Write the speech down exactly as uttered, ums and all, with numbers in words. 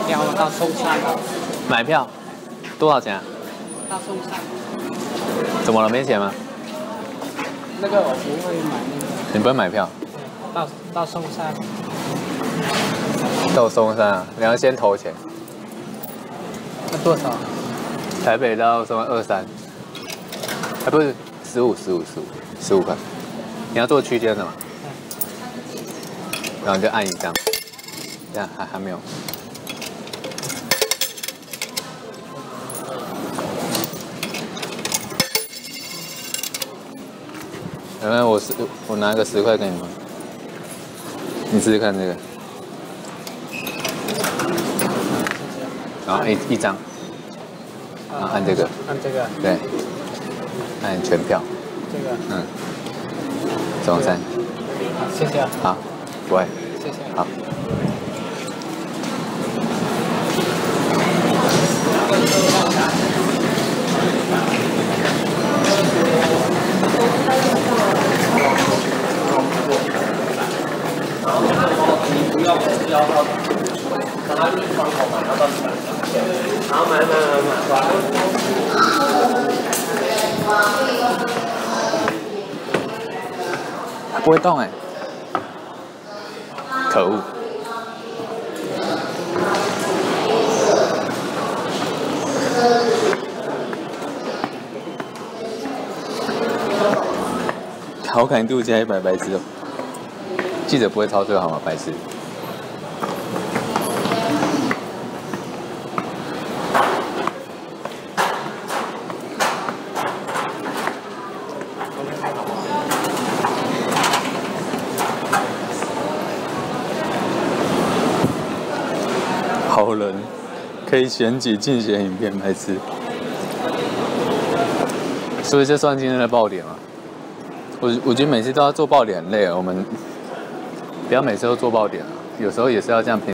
票到松山。 买票多少钱啊？ 到松山。 怎么了？没钱吗？ 那个我不会买那个。 你不会买票？ 到到松山。 到松山啊？你要先投钱。 那多少？ 台北到松山二三，哎，不是十五十五十五十五块。你要做区间的嘛？然后就按一张，这样还还没有。然后我十我拿个十块给你们，你试试看这个，然后一一张，然后按这个， 按这个， 对，按全票， 这个， 嗯，中山， 谢谢。 好，不会， 谢谢。 好。 你不要不要到，然后就是窗口买，然后到你买，然后买买买买， 它不会动哎，可恶！好感度加一百，白痴哦！记者不会抄这个好吗？白痴。好人可以选举竞选影片，白痴。所以这算今天的爆点吗？我我觉得每次都要做爆点很累，我们不要每次都做爆点啊，有时候也是要这样平。